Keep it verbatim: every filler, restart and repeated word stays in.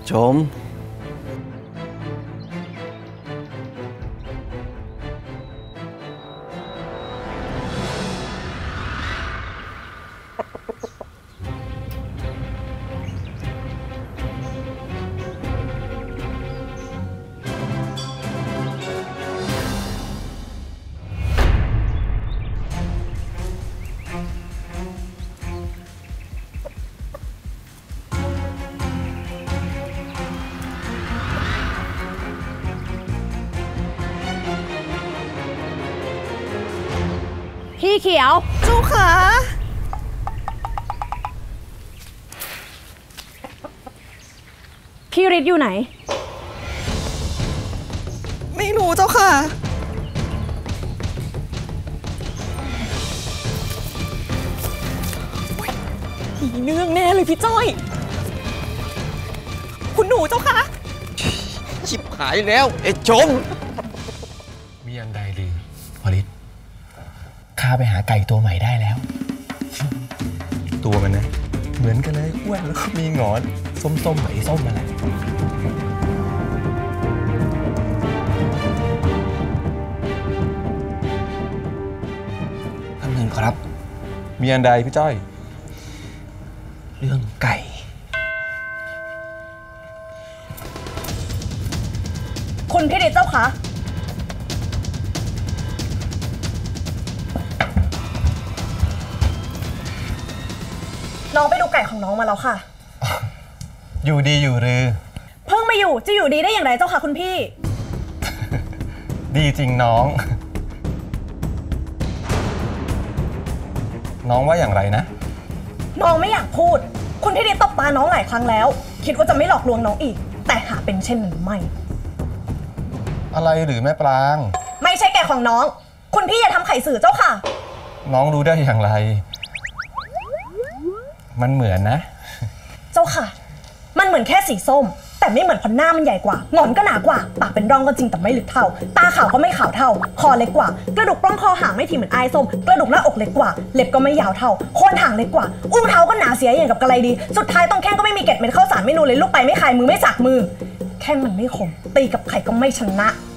ชมพี่เขียวเจ้าขาพี่ฤทธิ์อยู่ไหนไม่รู้เจ้าค่ะผีเนื่องแน่เลยพี่จ้อยคุณหนูเจ้าค่ะชิบหายแล้วไอ้ชมมีอันใดดีพอฤทธิ์ข้าไปหาไก่ตัวใหม่ได้แล้วตัวมันนะเหมือนกันเลยอ้วนแล้วก็มีหงอนส้มๆไหมส้มมาแหละท่านหนึ่งครับมีอันใดพี่จ้อยเรื่องไก่คุณพี่ฤทธิ์เจ้าคะน้องไปดูไก่ของน้องมาแล้วค่ะอยู่ดีอยู่หรือเพิ่งมาอยู่จะอยู่ดีได้อย่างไรเจ้าค่ะคุณพี่ดีจริงน้องน้องว่าอย่างไรนะน้องไม่อยากพูดคุณพี่ฤทธิ์ตบตาน้องหลายครั้งแล้วคิดว่าจะไม่หลอกลวงน้องอีกแต่หาเป็นเช่นนั้นไม่อะไรหรือแม่ปรางไม่ใช่แก่ของน้องคุณพี่อย่าทำไข่สื่อเจ้าค่ะน้องรู้ได้อย่างไรมันเหมือนนะเจ้าค่ะมันเหมือนแค่สีส้มแต่ไม่เหมือนเพราะหน้ามันใหญ่กว่าหงอนก็หนากว่าปากเป็นร่องก็จริงแต่ไม่ลึกเท่าตาขาวก็ไม่ขาวเท่าคอเล็กกว่ากระดูกปล้องคอหางไม่ทีเหมือนไอ้ส้มกระดูกหน้าอกเล็กกว่าเล็บก็ไม่ยาวเท่าโคนหางเล็กกว่าอุ้งเท้าก็หนาเสียอย่างกับกระไรดีสุดท้ายตรงแข้งก็ไม่มีเกล็ดเม็ดข้าวสารไม่นูเลยลูกไปไม่คายมือไม่สักมือแข้งมันไม่คมตีกับไข่ก็ไม่ชนะ